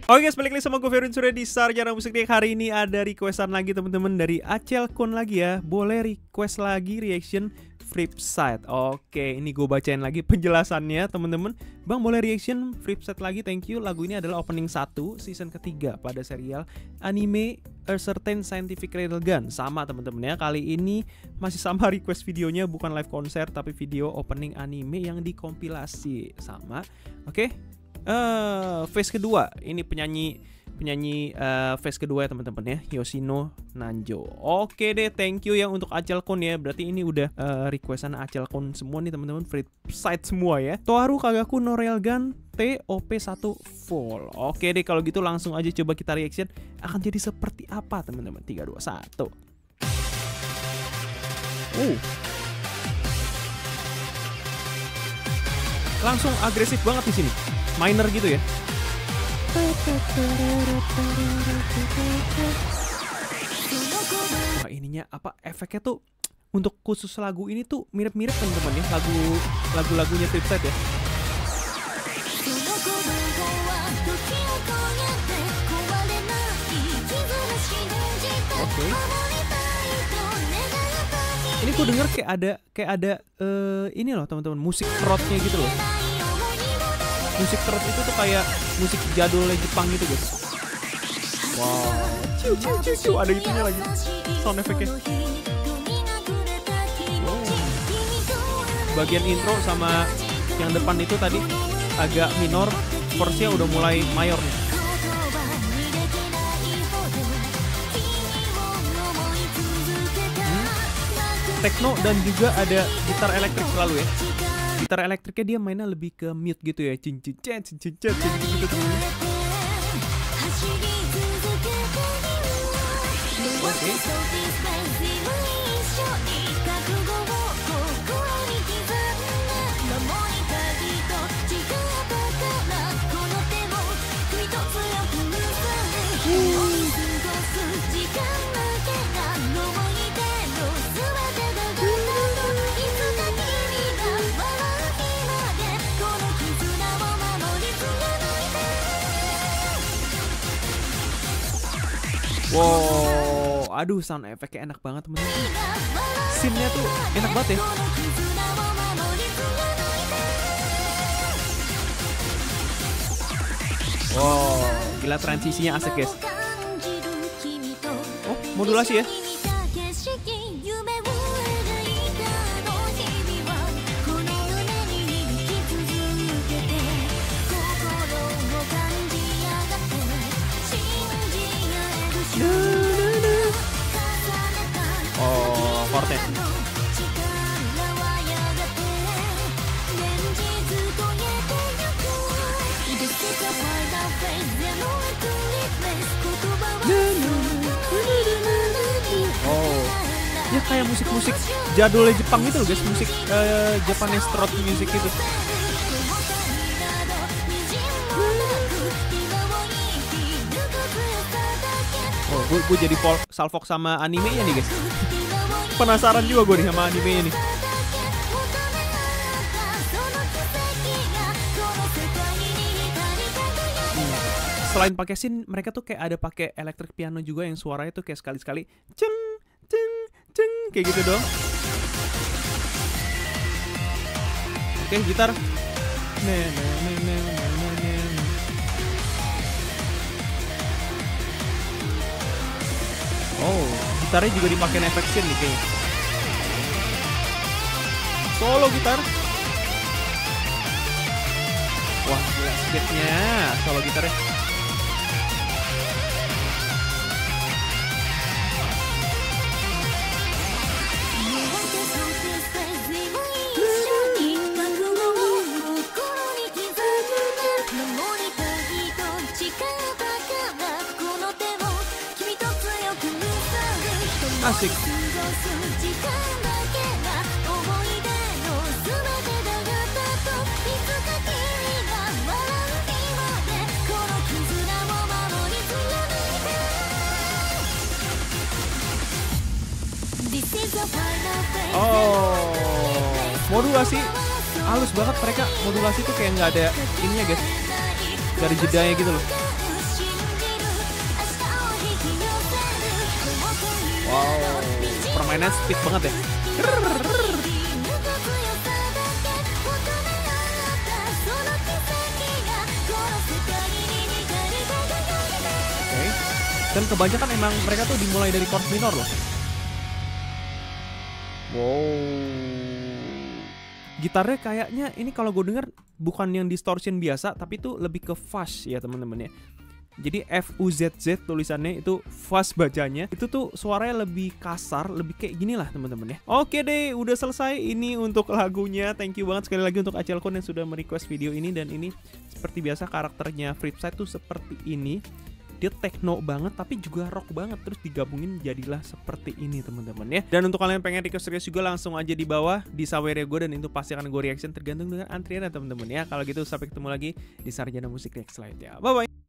Oke guys, balik lagi sama gue Ferun Surya di Sarjana Musik React. Hari ini ada requestan lagi teman-teman dari Acel Kun lagi ya. Boleh request lagi reaction Flipside. Oke, ini gue bacain lagi penjelasannya teman-teman. Bang, boleh reaction Flipside lagi, thank you. Lagu ini adalah opening 1 season ketiga pada serial anime A Certain Scientific Railgun. Sama teman-teman ya, kali ini masih sama request videonya, bukan live konser tapi video opening anime yang dikompilasi. Sama, oke. Phase kedua, ini penyanyi phase kedua ya teman-teman ya, Yoshino Nanjo. Oke deh, thank you yang untuk Acel Kun ya. Berarti ini udah requestan Acel Kun semua nih teman-teman, Flipside semua ya. Toaru Kagaku no Railgun TOP1 full. Oke deh, kalau gitu langsung aja coba kita reaction. Akan jadi seperti apa teman-teman? 3, 2, 1. Langsung agresif banget di sini. Minor gitu ya. Wah, ininya apa, efeknya tuh untuk khusus lagu ini tuh mirip-mirip teman-teman ya, lagu-lagunya Flipside ya. Oke. Ini gue denger kayak ada ini loh teman-teman, musik trotnya gitu loh. Musik trot itu tuh kayak musik jadulnya Jepang gitu guys. Wow, ciu, ada itunya lagi, sound efeknya. Wow. Bagian intro sama yang depan itu tadi agak minor, chordsnya udah mulai mayor nih. Techno dan juga ada gitar elektrik selalu ya. Gitar elektriknya dia mainnya lebih ke mute gitu ya, cincin gitu. Oke. Wow, aduh, sound efeknya enak banget temen-temen. Scene-nya tuh enak banget ya. Wow, gila, transisinya asik guys. Oh, modulasi ya. Oh, forte. Oh, ya kayak musik-musik jadulnya Jepang gitu loh guys, musik Japanese trot music gitu. Oh, gue jadi salfok sama animenya nih guys. Penasaran juga gue nih sama animenya nih. Selain pakai scene, mereka tuh kayak ada pakai electric piano juga yang suaranya tuh kayak sekali-sekali ceng ceng ceng kayak gitu dong. Oke, gitar. Oh, gitarnya juga dipakai efek scene nih kayaknya. Solo gitar. Wah, gila speednya solo gitarnya. Asik. Oh, modulasi halus banget mereka. Modulasi tuh kayak nggak ada ininya guys, dari jedanya gitu loh. Wow, permainan speed banget ya. Oke. Dan kebanyakan emang mereka tuh dimulai dari chord minor loh. Wow. Gitarnya kayaknya ini kalau gue denger bukan yang distortion biasa, tapi itu lebih ke fuzz ya teman-teman ya. Jadi FUZZ tulisannya itu fuzz bacanya. Itu tuh suaranya lebih kasar, lebih kayak gini lah teman-teman ya. Oke deh, udah selesai ini untuk lagunya. Thank you banget sekali lagi untuk Acelkon yang sudah merequest video ini. Dan ini seperti biasa karakternya Flipside tuh seperti ini. Dia techno banget tapi juga rock banget, terus digabungin jadilah seperti ini teman-teman ya. Dan untuk kalian pengen request juga langsung aja di bawah di sawernya gue, dan itu pasti akan gue reaction tergantung dengan antrian ya teman-teman ya. Kalau gitu sampai ketemu lagi di Sarjana Musik React selanjutnya. Bye bye.